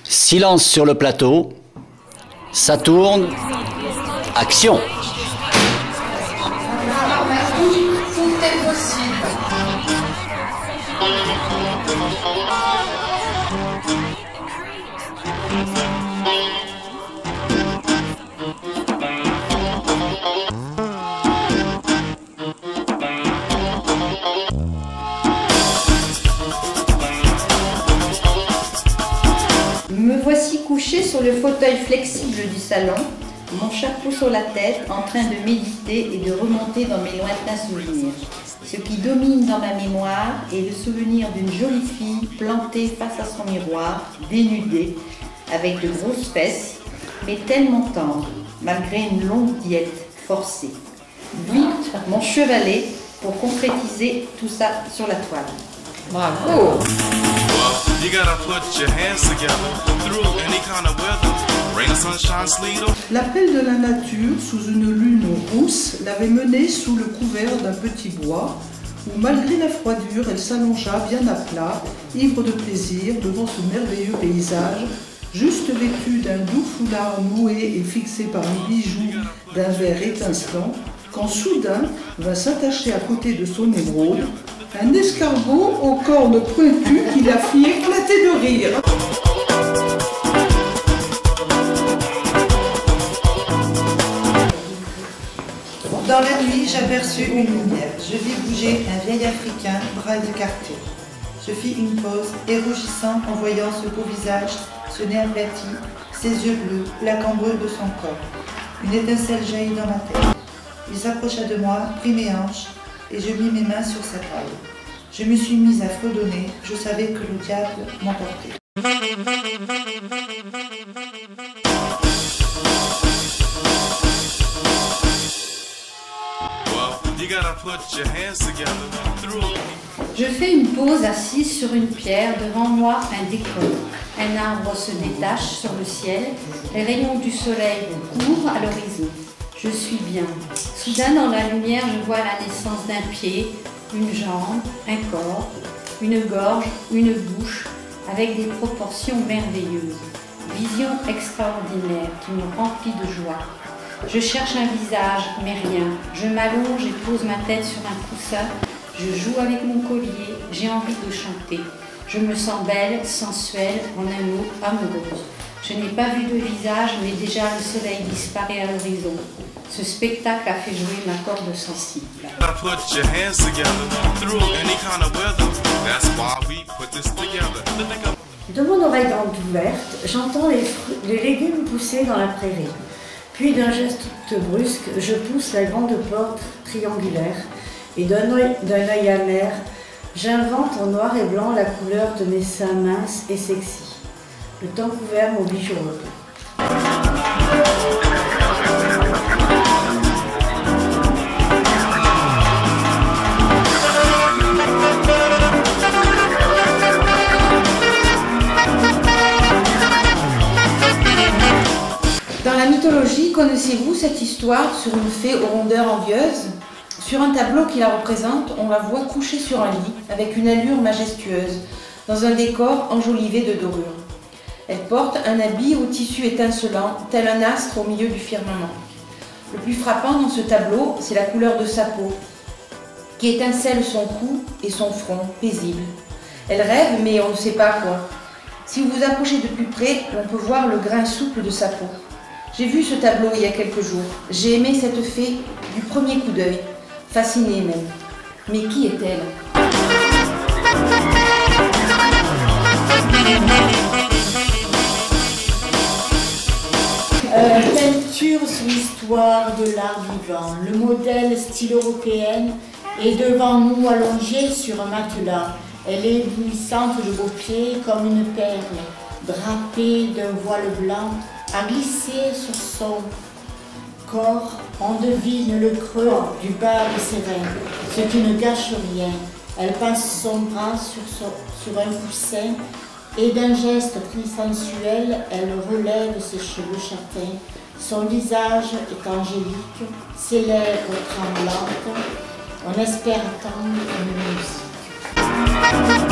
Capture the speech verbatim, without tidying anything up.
Silence sur le plateau. Ça tourne. Action. Tout est possible. Me voici couché sur le fauteuil flexible du salon, mon chapeau sur la tête, en train de méditer et de remonter dans mes lointains souvenirs. Ce qui domine dans ma mémoire est le souvenir d'une jolie fille plantée face à son miroir, dénudée, avec de grosses fesses, mais tellement tendre, malgré une longue diète forcée. Lui, mon chevalet, pour concrétiser tout ça sur la toile. Bravo! L'appel de la nature sous une lune rousse l'avait menée sous le couvert d'un petit bois où, malgré la froidure, elle s'allongea bien à plat, ivre de plaisir devant ce merveilleux paysage, juste vêtue d'un doux foulard noué et fixé par les bijoux d'un verre étincelant, quand soudain vint s'attacher à côté de son émeraude un escargot aux cornes pointues qui la fit éclater de rire. Dans la nuit, j'aperçus une lumière. Je vis bouger un vieil Africain, bras écartés. Je fis une pause, et rougissant en voyant ce beau visage, ce nez aplati, ses yeux bleus, la cambrure de son corps. Une étincelle jaillit dans ma tête. Il s'approcha de moi, prit mes hanches, et je mis mes mains sur sa taille. Je me suis mise à fredonner, je savais que le diable m'emportait. Je fais une pause assise sur une pierre, devant moi un décor. Un arbre se détache sur le ciel, les rayons du soleil courent à l'horizon. Je suis bien. Soudain, dans la lumière, je vois la naissance d'un pied, une jambe, un corps, une gorge, une bouche, avec des proportions merveilleuses. Vision extraordinaire qui me remplit de joie. Je cherche un visage, mais rien. Je m'allonge et pose ma tête sur un coussin. Je joue avec mon collier, j'ai envie de chanter. Je me sens belle, sensuelle, en un mot, amoureuse. Je n'ai pas vu de visage, mais déjà le soleil disparaît à l'horizon. Ce spectacle a fait jouer ma corde sensible. De mon oreille grande ouverte, j'entends les, les légumes pousser dans la prairie. Puis d'un geste brusque, je pousse la grande porte triangulaire et d'un œil, d'un œil amer, j'invente en noir et blanc la couleur de mes seins minces et sexy. Le temps couvert m'oblige au repos. Dans la mythologie, connaissez-vous cette histoire sur une fée aux rondeurs envieuses? Sur un tableau qui la représente, on la voit couchée sur un lit, avec une allure majestueuse, dans un décor enjolivé de dorures. Elle porte un habit au tissu étincelant, tel un astre au milieu du firmament. Le plus frappant dans ce tableau, c'est la couleur de sa peau, qui étincelle son cou et son front, paisible. Elle rêve, mais on ne sait pas quoi. Si vous vous approchez de plus près, on peut voir le grain souple de sa peau. J'ai vu ce tableau il y a quelques jours. J'ai aimé cette fée du premier coup d'œil, fascinée même. Mais qui est-elle? Euh, peinture sur l'histoire de l'art vivant. Le modèle style européenne est devant nous allongé sur un matelas. Elle est éblouissante de beauté comme une perle, drapée d'un voile blanc, à glisser sur son corps. On devine le creux du bas de ses reins, ce qui ne gâche rien. Elle passe son bras sur, son, sur un coussin et d'un geste très sensuel, elle relève ses cheveux châtains. Son visage est angélique, ses lèvres tremblantes. On espère attendre une musique.